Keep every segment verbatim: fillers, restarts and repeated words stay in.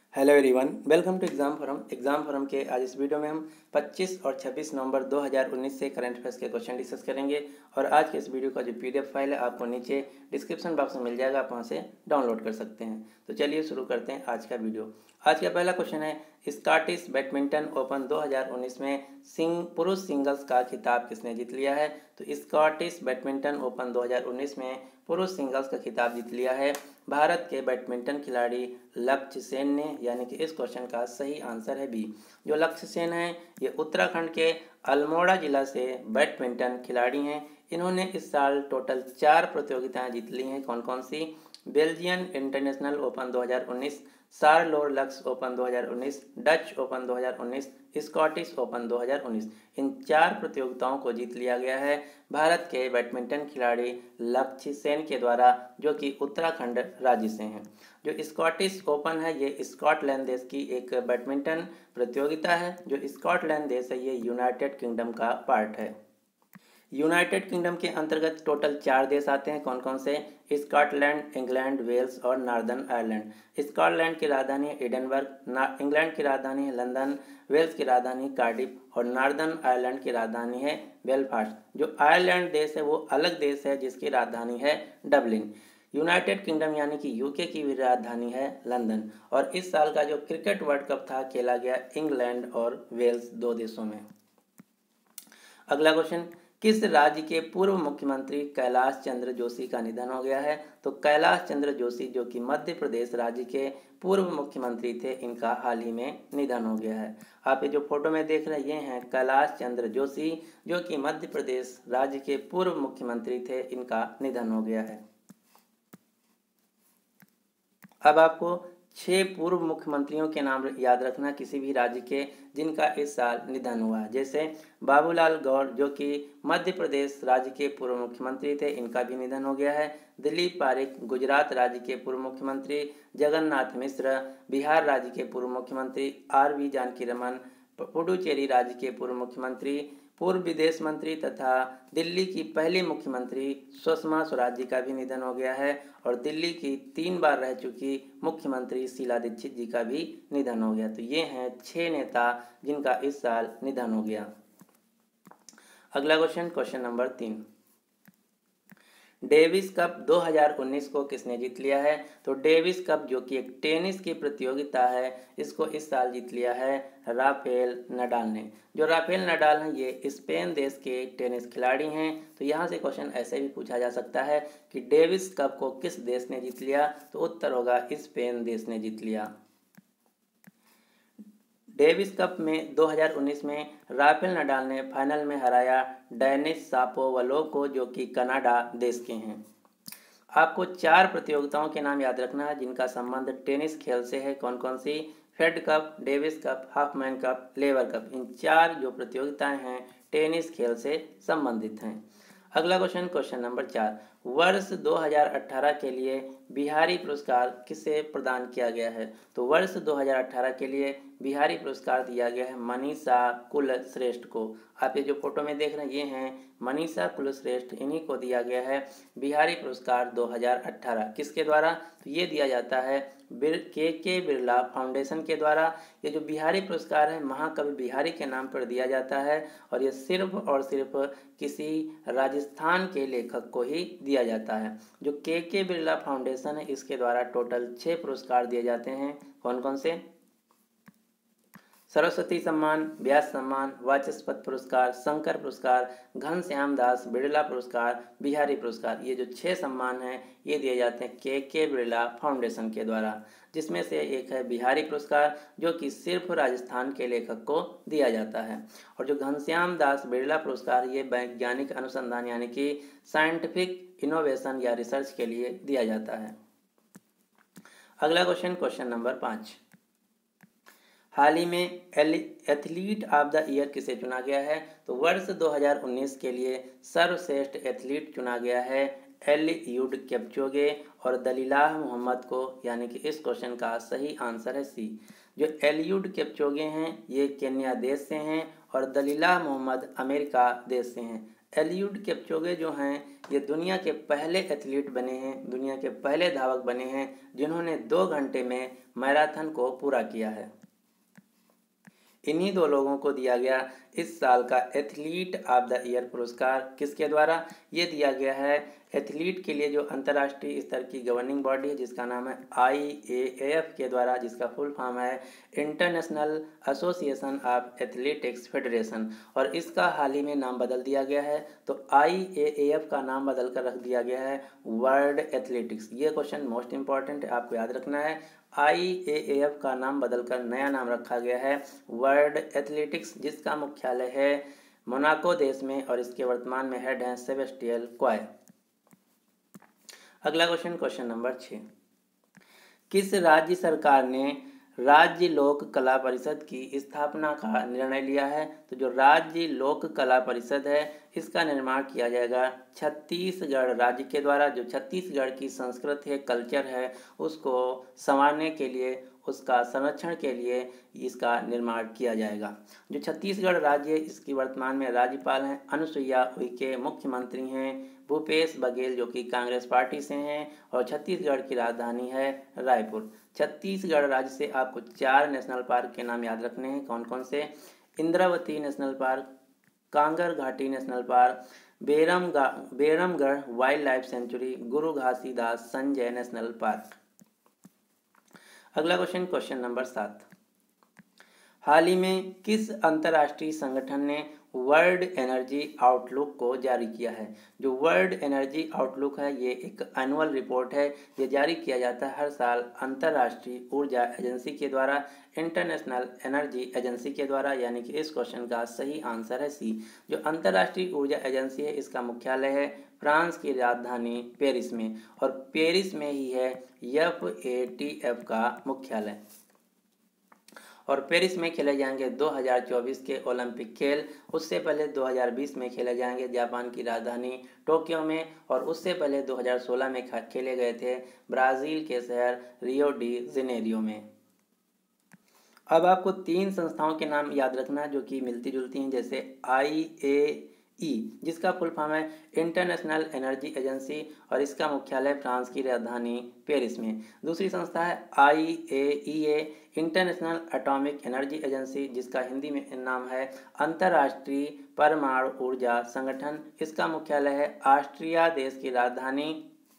Hello everyone, welcome to Exam Forum. Exam Forum के आज इस वीडियो में हम पच्चीस और छब्बीस नवंबर दो हज़ार उन्नीस से करंट अफेयर्स के क्वेश्चन डिस्कस करेंगे। और आज के इस वीडियो का जो पीडीएफ फाइल है आपको नीचे डिस्क्रिप्शन बॉक्स में मिल जाएगा, आप वहाँ से डाउनलोड कर सकते हैं। तो चलिए शुरू करते हैं आज का वीडियो। आज का पहला क्वेश्चन है, स्कॉटिश बैडमिंटन ओपन दो हज़ार उन्नीस में सिंग पुरुष सिंगल्स का खिताब किसने जीत लिया है? तो स्कॉटिश बैडमिंटन ओपन दो हज़ार उन्नीस में पुरुष सिंगल्स का खिताब जीत लिया है भारत के बैडमिंटन खिलाड़ी लक्ष्य सेन ने, यानी कि इस क्वेश्चन का सही आंसर है बी। जो लक्ष्य सेन है ये उत्तराखंड के अल्मोड़ा जिला से बैडमिंटन खिलाड़ी हैं। इन्होंने इस साल टोटल चार प्रतियोगिताएं जीत ली हैं। कौन कौन सी? बेल्जियन इंटरनेशनल ओपन दो हज़ार उन्नीस, सारलोर लक्स ओपन दो हज़ार उन्नीस, डच ओपन दो हज़ार उन्नीस, स्कॉटिश ओपन दो हज़ार उन्नीस। इन चार प्रतियोगिताओं को जीत लिया गया है भारत के बैडमिंटन खिलाड़ी लक्ष्य सेन के द्वारा, जो कि उत्तराखंड राज्य से हैं। जो स्कॉटिश ओपन है ये स्कॉटलैंड देश की एक बैडमिंटन प्रतियोगिता है। जो स्कॉटलैंड देश है ये यूनाइटेड किंगडम का पार्ट है। यूनाइटेड किंगडम के अंतर्गत टोटल चार देश आते हैं। कौन कौन से? स्कॉटलैंड, इंग्लैंड, वेल्स और नॉर्दर्न आयरलैंड। स्कॉटलैंड की राजधानी है एडनबर्ग, इंग्लैंड की राजधानी है लंदन, वेल्स की राजधानी कार्डिफ और नॉर्दर्न आयरलैंड की राजधानी है बेलफास्ट। जो आयरलैंड देश है वो अलग देश है जिसकी राजधानी है डबलिन। यूनाइटेड किंगडम यानी कि यूके की भी राजधानी है लंदन। और इस साल का जो क्रिकेट वर्ल्ड कप था खेला गया इंग्लैंड और वेल्स दो देशों में। अगला क्वेश्चन, किस राज्य के पूर्व मुख्यमंत्री कैलाश चंद्र जोशी का निधन हो गया है? तो कैलाश चंद्र जोशी जो कि मध्य प्रदेश राज्य के पूर्व मुख्यमंत्री थे, इनका हाल ही में निधन हो गया है। आप ये जो फोटो में देख रहे हैं ये हैं कैलाश चंद्र जोशी, जो कि मध्य प्रदेश राज्य के पूर्व मुख्यमंत्री थे, इनका निधन हो गया है। अब आपको छह पूर्व मुख्यमंत्रियों के नाम याद रखना किसी भी राज्य के जिनका इस साल निधन हुआ। जैसे बाबूलाल गौर जो कि मध्य प्रदेश राज्य के पूर्व मुख्यमंत्री थे, इनका भी निधन हो गया है। दिलीप पारेख गुजरात राज्य के पूर्व मुख्यमंत्री, जगन्नाथ मिश्र बिहार राज्य के पूर्व मुख्यमंत्री, आर वी जानकी रमन पुडुचेरी राज्य के पूर्व मुख्यमंत्री, पूर्व विदेश मंत्री तथा दिल्ली की पहली मुख्यमंत्री सुषमा स्वराज जी का भी निधन हो गया है। और दिल्ली की तीन बार रह चुकी मुख्यमंत्री शीला दीक्षित जी का भी निधन हो गया। तो ये हैं छह नेता जिनका इस साल निधन हो गया। अगला क्वेश्चन, क्वेश्चन नंबर तीन, डेविस कप दो हज़ार उन्नीस को किसने जीत लिया है? तो डेविस कप जो कि एक टेनिस की प्रतियोगिता है, इसको इस साल जीत लिया है राफेल नडाल ने। जो राफेल नडाल हैं ये स्पेन देश के टेनिस खिलाड़ी हैं। तो यहाँ से क्वेश्चन ऐसे भी पूछा जा सकता है कि डेविस कप को किस देश ने जीत लिया? तो उत्तर होगा स्पेन देश ने जीत लिया। डेविस कप में दो हज़ार उन्नीस में राफेल नडाल ने फाइनल में हराया डेनिस शापोवलोव को, जो कि कनाडा देश के हैं। आपको चार प्रतियोगिताओं के नाम याद रखना है जिनका संबंध टेनिस खेल से है। कौन कौन सी? Fed Cup, Davis Cup, Hopman Cup, Laver Cup. इन चार जो प्रतियोगिताएं हैं टेनिस खेल से संबंधित हैं। अगला क्वेश्चन, क्वेश्चन नंबर चार, वर्ष दो हज़ार अठारह के लिए बिहारी पुरस्कार किसे प्रदान किया गया है? तो वर्ष दो हज़ार अठारह के लिए बिहारी पुरस्कार दिया गया है मनीषा कुलश्रेष्ठ को। आप ये जो फोटो में देख रहे हैं ये हैं मनीषा कुलश्रेष्ठ, इन्हीं को दिया गया है बिहारी पुरस्कार दो हज़ार अठारह। किसके द्वारा? तो ये दिया जाता है बिर के के बिरला फाउंडेशन के द्वारा। ये जो बिहारी पुरस्कार है महाकवि बिहारी के नाम पर दिया जाता है और ये सिर्फ और सिर्फ किसी राजस्थान के लेखक को ही दिया जाता है। जो के के बिरला फाउंडेशन है इसके द्वारा टोटल छः पुरस्कार दिए जाते हैं। कौन कौन से? सरस्वती सम्मान, व्यास सम्मान, वाचस्पति पुरस्कार, शंकर पुरस्कार, घनश्याम दास बिरला पुरस्कार, बिहारी पुरस्कार। ये जो छह सम्मान हैं ये दिए जाते हैं के के बिरला फाउंडेशन के द्वारा, जिसमें से एक है बिहारी पुरस्कार जो कि सिर्फ राजस्थान के लेखक को दिया जाता है। और जो घनश्याम दास बिरला पुरस्कार ये वैज्ञानिक अनुसंधान यानी कि साइंटिफिक इनोवेशन या रिसर्च के लिए दिया जाता है। अगला क्वेश्चन, क्वेश्चन नंबर पाँच, हाल ही में एथलीट ऑफ द ईयर किसे चुना गया है? तो वर्ष दो हज़ार उन्नीस के लिए सर्वश्रेष्ठ एथलीट चुना गया है एलियूड किपचोगे और दलीलाह मोहम्मद को, यानी कि इस क्वेश्चन का सही आंसर है सी। जो एलियूड किपचोगे हैं ये केन्या देश से हैं और दलीलाह मोहम्मद अमेरिका देश से हैं। एलियूड किपचोगे जो हैं ये दुनिया के पहले एथलीट बने हैं, दुनिया के पहले धावक बने हैं जिन्होंने दो घंटे में मैराथन को पूरा किया है। इन्हीं दो लोगों को दिया गया इस साल का एथलीट ऑफ द ईयर पुरस्कार। किसके द्वारा ये दिया गया है? एथलीट के लिए जो अंतर्राष्ट्रीय स्तर की गवर्निंग बॉडी है जिसका नाम है आई ए ए एफ के द्वारा, जिसका फुल फॉर्म है International Association of Athletics Federation, और इसका हाल ही में नाम बदल दिया गया है। तो आई ए ए एफ का नाम बदल कर रख दिया गया है वर्ल्ड एथलेटिक्स। ये क्वेश्चन मोस्ट इंपॉर्टेंट है, आपको याद रखना है। आई ए ए एफ का नाम बदलकर नया नाम रखा गया है वर्ल्ड एथलेटिक्स, जिसका मुख्यालय है मोनाको देश में, और इसके वर्तमान में हेड हैं सेबेस्टियल क्वाय। अगला क्वेश्चन, क्वेश्चन नंबर छः। किस राज्य सरकार ने राज्य लोक कला परिषद की स्थापना का निर्णय लिया है? तो जो राज्य लोक कला परिषद है इसका निर्माण किया जाएगा छत्तीसगढ़ राज्य के द्वारा। जो छत्तीसगढ़ की संस्कृति है, कल्चर है, उसको संवारने के लिए, उसका संरक्षण के लिए इसका निर्माण किया जाएगा। जो छत्तीसगढ़ राज्य है इसकी वर्तमान में राज्यपाल हैं अनुसुईया उइके, मुख्यमंत्री हैं भूपेश बघेल जो कि कांग्रेस पार्टी से हैं, और छत्तीसगढ़ की राजधानी है रायपुर। छत्तीसगढ़ राज्य से आपको चार नेशनल पार्क के नाम याद रखने हैं। कौन कौन से? Indravati national park, Kanger Ghati national park, Beram Beramgarh wildlife sanctuary, Guru Ghasidas Sanjay national park. अगला क्वेश्चन, क्वेश्चन नंबर सात। हाल ही में किस अंतर्राष्ट्रीय संगठन ने वर्ल्ड एनर्जी आउटलुक को जारी किया है? जो वर्ल्ड एनर्जी आउटलुक है ये एक एनुअल रिपोर्ट है, ये जारी किया जाता है हर साल अंतर्राष्ट्रीय ऊर्जा एजेंसी के द्वारा, इंटरनेशनल एनर्जी एजेंसी के द्वारा, यानी कि इस क्वेश्चन का सही आंसर है सी। जो अंतर्राष्ट्रीय ऊर्जा एजेंसी है इसका मुख्यालय है फ्रांस की राजधानी पेरिस में, और पेरिस में ही है एफ ए टी एफ का मुख्यालय। और पेरिस में खेले जाएंगे दो हज़ार चौबीस के ओलंपिक खेल। उससे पहले दो हज़ार बीस में खेले जाएंगे जापान की राजधानी टोक्यो में, और उससे पहले दो हज़ार सोलह में खेले गए थे ब्राज़ील के शहर रियो डी जेनेरियो में। अब आपको तीन संस्थाओं के नाम याद रखना जो कि मिलती जुलती हैं, जैसे आई ए ई जिसका फुल फॉर्म है इंटरनेशनल एनर्जी एजेंसी, और इसका मुख्यालय फ्रांस की राजधानी पेरिस में। दूसरी संस्था है I A E A international atomic energy agency, जिसका हिंदी में नाम है अंतर्राष्ट्रीय परमाणु ऊर्जा संगठन, इसका मुख्यालय है ऑस्ट्रिया देश की राजधानी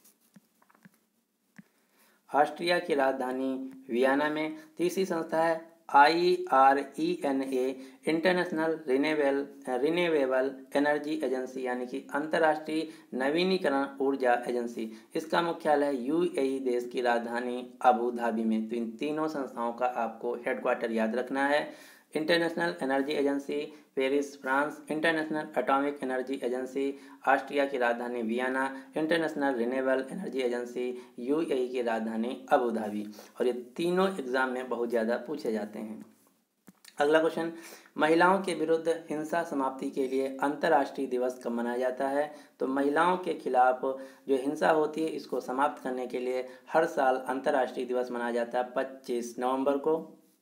ऑस्ट्रिया की राजधानी वियना में। तीसरी संस्था है I R E N A international renewable renewable energy agency, यानी कि अंतर्राष्ट्रीय नवीनीकरण ऊर्जा एजेंसी, इसका मुख्यालय है यू ए ई देश की राजधानी अबू धाबी में। तो इन तीनों संस्थाओं का आपको हेडक्वार्टर याद रखना है। International energy agency Paris France, international atomic energy agency Austria की राजधानी Vienna, international renewable energy agency UAE की राजधानी अबू धाबी। और ये तीनों एग्जाम में बहुत ज़्यादा पूछे जाते हैं। अगला क्वेश्चन, महिलाओं के विरुद्ध हिंसा समाप्ति के लिए अंतर्राष्ट्रीय दिवस कब मनाया जाता है? तो महिलाओं के खिलाफ जो हिंसा होती है इसको समाप्त करने के लिए हर साल अंतर्राष्ट्रीय दिवस मनाया जाता है पच्चीस नवंबर को।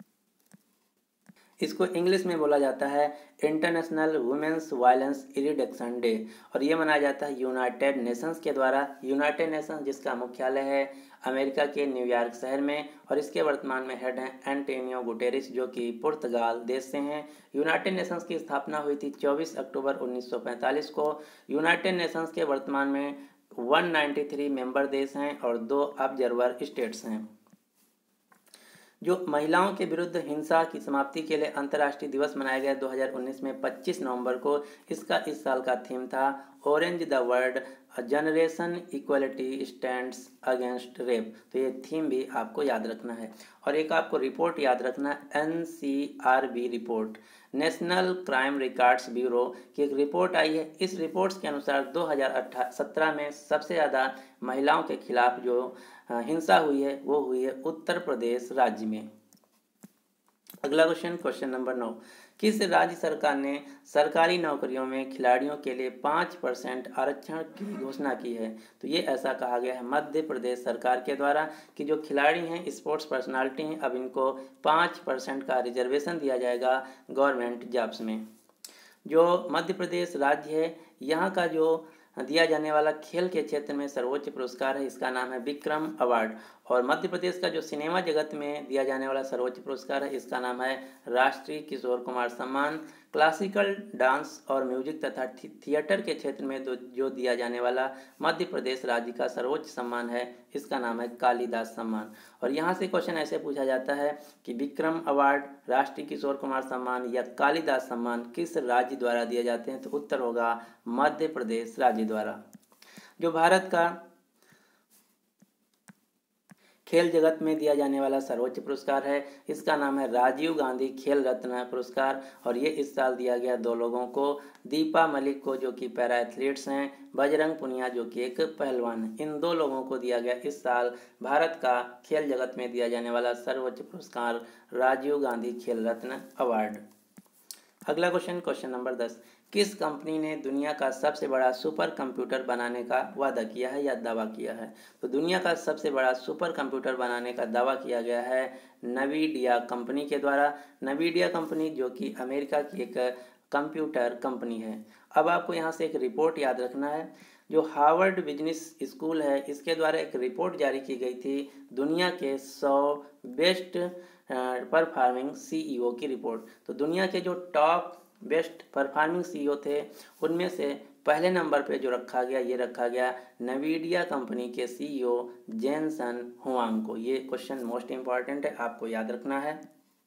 इसको इंग्लिश में बोला जाता है international women's violence reduction day, और ये मनाया जाता है यूनाइटेड नेशंस के द्वारा। यूनाइटेड नेशंस जिसका मुख्यालय है अमेरिका के न्यूयॉर्क शहर में, और इसके वर्तमान में हेड हैं एंटोनियो गुटेरेस जो कि पुर्तगाल देश से हैं। यूनाइटेड नेशंस की स्थापना हुई थी चौबीस अक्टूबर उन्नीस सौ पैंतालीस को। यूनाइटेड नेशंस के वर्तमान में एक सौ तिरानवे मेंबर देश हैं और दो ऑब्जर्वर स्टेट्स हैं। जो महिलाओं के विरुद्ध हिंसा की समाप्ति के लिए अंतर्राष्ट्रीय दिवस मनाया गया दो हज़ार उन्नीस में पच्चीस नवंबर को, इसका इस साल का थीम था orange the world generation equality stands against rape. तो ये थीम भी आपको याद रखना है। और एक आपको रिपोर्ट याद रखना है N C R B report, national crime records bureau की एक रिपोर्ट आई है। इस रिपोर्ट्स के अनुसार दो हज़ार सत्रह में सबसे ज़्यादा महिलाओं के खिलाफ जो हिंसा हुई है वो हुई है उत्तर प्रदेश राज्य में। अगला क्वेश्चन, क्वेश्चन नंबर नौ, किस राज्य सरकार ने सरकारी नौकरियों में खिलाड़ियों के लिए पाँच परसेंट आरक्षण की घोषणा की है? तो ये ऐसा कहा गया है मध्य प्रदेश सरकार के द्वारा कि जो खिलाड़ी हैं, स्पोर्ट्स पर्सनालिटी हैं, अब इनको पाँच परसेंट का रिजर्वेशन दिया जाएगा गवर्नमेंट जॉब्स में। जो मध्य प्रदेश राज्य है, यहाँ का जो दिया जाने वाला खेल के क्षेत्र में सर्वोच्च पुरस्कार है, इसका नाम है विक्रम अवार्ड। और मध्य प्रदेश का जो सिनेमा जगत में दिया जाने वाला सर्वोच्च पुरस्कार है, इसका नाम है राष्ट्रीय किशोर कुमार सम्मान। क्लासिकल डांस और म्यूजिक तथा थिएटर के क्षेत्र में जो दिया जाने वाला मध्य प्रदेश राज्य का सर्वोच्च सम्मान है, इसका नाम है कालिदास सम्मान। और यहाँ से क्वेश्चन ऐसे पूछा जाता है कि विक्रम अवार्ड, राष्ट्रीय किशोर कुमार सम्मान या कालिदास सम्मान किस राज्य द्वारा दिए जाते हैं, तो उत्तर होगा मध्य प्रदेश राज्य द्वारा। जो भारत का खेल जगत में दिया जाने वाला सर्वोच्च पुरस्कार है, इसका नाम है राजीव गांधी खेल रत्न पुरस्कार। और ये इस साल दिया गया दो लोगों को, दीपा मलिक को जो कि पैरा एथलीट्स हैं, बजरंग पुनिया जो कि एक पहलवान है। इन दो लोगों को दिया गया इस साल भारत का खेल जगत में दिया जाने वाला सर्वोच्च पुरस्कार राजीव गांधी खेल रत्न अवार्ड। अगला क्वेश्चन, क्वेश्चन नंबर दस, किस कंपनी ने दुनिया का सबसे बड़ा सुपर कंप्यूटर बनाने का वादा किया है या दावा किया है? तो दुनिया का सबसे बड़ा सुपर कंप्यूटर बनाने का दावा किया गया है नवीडिया कंपनी के द्वारा। नवीडिया कंपनी जो कि अमेरिका की एक कंप्यूटर कंपनी है। अब आपको यहाँ से एक रिपोर्ट याद रखना है। जो हार्वर्ड बिजनेस स्कूल है, इसके द्वारा एक रिपोर्ट जारी की गई थी, दुनिया के सौ बेस्ट परफॉर्मिंग सीईओ की रिपोर्ट। तो दुनिया के जो टॉप बेस्ट परफॉर्मिंग सीईओ थे, उनमें से पहले नंबर पे जो रखा गया, ये रखा गया नवीडिया कंपनी के सीईओ जेनसन हुआंग को। ये क्वेश्चन मोस्ट इंपॉर्टेंट है, आपको याद रखना है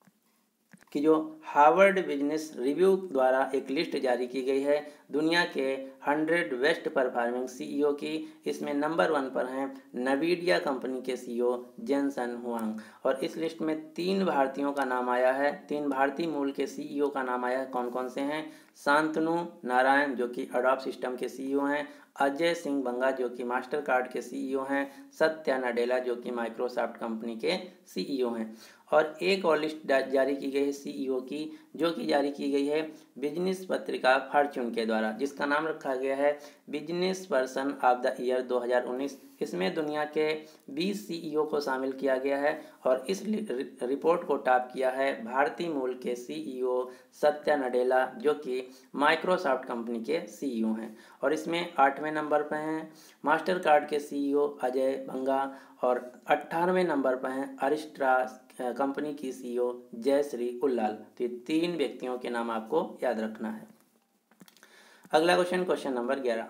कि जो हार्वर्ड बिजनेस रिव्यू द्वारा एक लिस्ट जारी की गई है दुनिया के हंड्रेड बेस्ट परफॉर्मिंग सीईओ की, इसमें नंबर वन पर हैं नवीडिया कंपनी के सीईओ जेनसन हुआंग। और इस लिस्ट में तीन भारतीयों का नाम आया है, तीन भारतीय मूल के सीईओ का नाम आया है। कौन कौन से हैं? शांतनु नारायण जो कि अडोब सिस्टम के सीईओ हैं, अजय सिंह बंगा जो कि मास्टर कार्ड के सीईओ हैं, सत्या नडेला जो कि माइक्रोसॉफ्ट कंपनी के सीईओ हैं। और एक और लिस्ट जारी की गई है सीईओ की, जो कि जारी की गई है बिजनेस पत्रिका फॉर्च्यून के द्वारा, जिसका नाम रखा गया है business person of the year दो हज़ार उन्नीस। इसमें दुनिया के बीस सीईओ को शामिल किया गया है और इस रिपोर्ट को टॉप किया है भारतीय मूल के सीईओ सत्या नडेला जो कि माइक्रोसॉफ्ट कंपनी के सीईओ हैं। और इसमें आठवें नंबर पर हैं मास्टर कार्ड के सीईओ अजय बंगा और अट्ठारहवें नंबर पर हैं अरिस्ट्रा कंपनी की सीईओ जयश्री उल्लाल। तो ये तीन व्यक्तियों के नाम आपको याद रखना है। अगला क्वेश्चन, क्वेश्चन नंबर ग्यारह,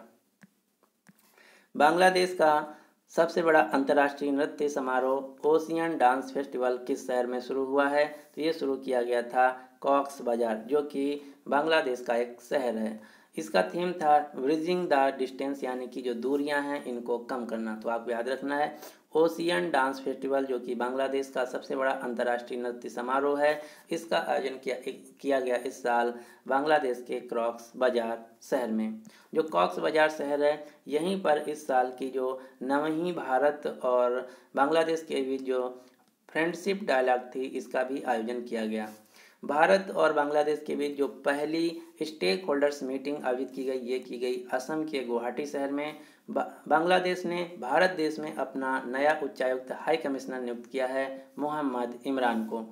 बांग्लादेश का सबसे बड़ा अंतर्राष्ट्रीय नृत्य समारोह ओशियन डांस फेस्टिवल किस शहर में शुरू हुआ है? तो ये शुरू किया गया था कॉक्स बाजार जो कि बांग्लादेश का एक शहर है। इसका थीम था ब्रिजिंग द डिस्टेंस, यानी कि जो दूरियां हैं इनको कम करना। तो आपको याद रखना है ओशियन डांस फेस्टिवल जो कि बांग्लादेश का सबसे बड़ा अंतर्राष्ट्रीय नृत्य समारोह है, इसका आयोजन किया किया गया इस साल बांग्लादेश के कॉक्स बाजार शहर में। जो कॉक्स बाजार शहर है, यहीं पर इस साल की जो नवहीं भारत और बांग्लादेश के बीच जो फ्रेंडशिप डायलॉग थी, इसका भी आयोजन किया गया। भारत और बांग्लादेश के बीच जो पहली स्टेक होल्डर्स मीटिंग आयोजित की गई, ये की गई असम के गुवाहाटी शहर में। बांग्लादेश ने भारत देश में अपना नया उच्चायुक्त हाई कमिश्नर नियुक्त किया है मोहम्मद इमरान को।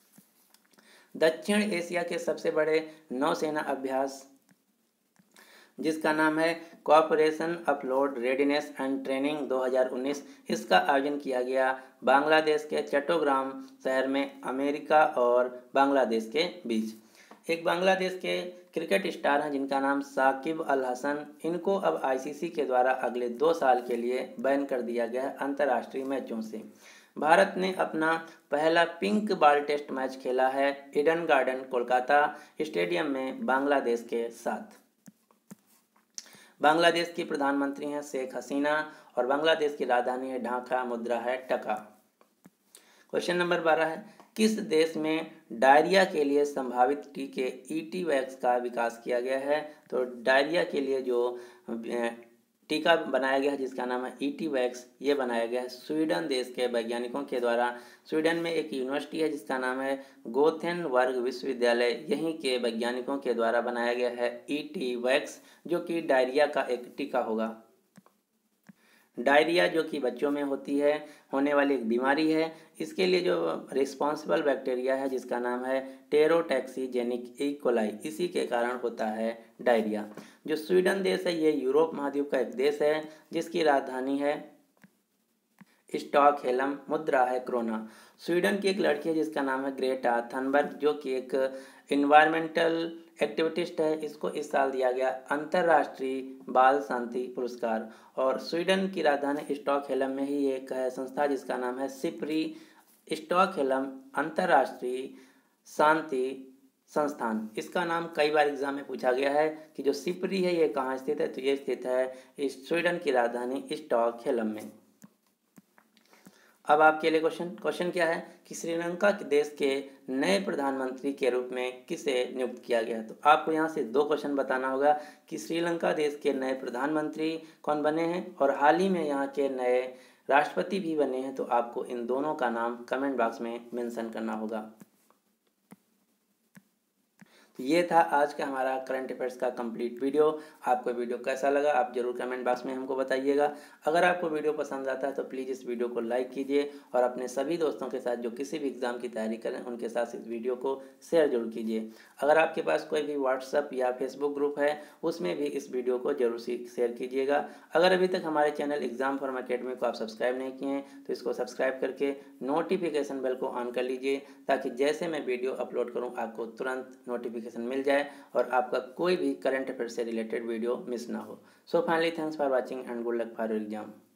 दक्षिण एशिया के सबसे बड़े नौसेना अभ्यास जिसका नाम है cooperation afloat readiness and training दो हज़ार उन्नीस, इसका आयोजन किया गया बांग्लादेश के चट्टोग्राम शहर में अमेरिका और बांग्लादेश के बीच। एक बांग्लादेश के क्रिकेट स्टार हैं जिनका नाम साकिब अल हसन, इनको अब आईसीसी के द्वारा अगले दो साल के लिए बैन कर दिया गया है अंतर्राष्ट्रीय मैचों से। भारत ने अपना पहला पिंक बॉल टेस्ट मैच खेला है ईडन गार्डन कोलकाता स्टेडियम में बांग्लादेश के साथ। बांग्लादेश की प्रधानमंत्री हैं शेख हसीना और बांग्लादेश की राजधानी है ढाका, मुद्रा है टका। क्वेश्चन नंबर बारह है, किस देश में डायरिया के लिए संभावित टीके ईटीवैक्स का विकास किया गया है? तो डायरिया के लिए जो टीका बनाया गया है जिसका नाम है ईटीवैक्स, ये बनाया गया है स्वीडन देश के वैज्ञानिकों के द्वारा। स्वीडन में एक यूनिवर्सिटी है जिसका नाम है गोथेनबर्ग विश्वविद्यालय, यहीं के वैज्ञानिकों के द्वारा बनाया गया है ईटीवैक्स जो कि डायरिया का एक टीका होगा। डायरिया जो कि बच्चों में होती है, होने वाली एक बीमारी है, इसके लिए जो रिस्पॉन्सिबल बैक्टीरिया है जिसका नाम है टेरोटैक्सीजेनिक ई कोलाई, इसी के कारण होता है डायरिया। जो स्वीडन देश है ये यूरोप महाद्वीप का एक देश है जिसकी राजधानी है स्टॉकहोल्म, मुद्रा है क्रोना। स्वीडन की एक लड़की है जिसका नाम है ग्रेटा थनबर्ग, जो कि एक इन्वायरमेंटल एक्टिविटिस्ट है। इसको इस साल दिया गया अंतर्राष्ट्रीय बाल शांति पुरस्कार। और स्वीडन की राजधानी स्टॉकहोल्म में ही एक है संस्था जिसका नाम है सिप्री, स्टॉकहोल्म अंतर्राष्ट्रीय शांति संस्थान। इसका नाम कई बार एग्जाम में पूछा गया है कि जो सिप्री है ये कहाँ स्थित है, तो ये स्थित है स्वीडन की राजधानी स्टॉकहोल्म में। अब आपके लिए क्वेश्चन क्वेश्चन क्या है कि श्रीलंका के देश के नए प्रधानमंत्री के रूप में किसे नियुक्त किया गया। तो आपको यहाँ से दो क्वेश्चन बताना होगा कि श्रीलंका देश के नए प्रधानमंत्री कौन बने हैं और हाल ही में यहाँ के नए राष्ट्रपति भी बने हैं। तो आपको इन दोनों का नाम कमेंट बॉक्स में मेंशन करना होगा। तो ये था आज का हमारा करंट अफेयर्स का कंप्लीट वीडियो। आपको वीडियो कैसा लगा आप जरूर कमेंट बॉक्स में हमको बताइएगा। अगर आपको वीडियो पसंद आता है तो प्लीज़ इस वीडियो को लाइक कीजिए और अपने सभी दोस्तों के साथ जो किसी भी एग्ज़ाम की तैयारी करें उनके साथ इस वीडियो को शेयर जरूर कीजिए। अगर आपके पास कोई भी व्हाट्सअप या फेसबुक ग्रुप है उसमें भी इस वीडियो को जरूर शेयर कीजिएगा। अगर अभी तक हमारे चैनल एग्जाम फॉर्म अकेडमी को आप सब्सक्राइब नहीं किए हैं तो इसको सब्सक्राइब करके नोटिफिकेशन बेल को ऑन कर लीजिए, ताकि जैसे मैं वीडियो अपलोड करूं आपको तुरंत नोटिफिकेशन मिल जाए और आपका कोई भी करंट अफेयर से रिलेटेड वीडियो मिस ना हो। So finally thanks for watching and good luck for your exam.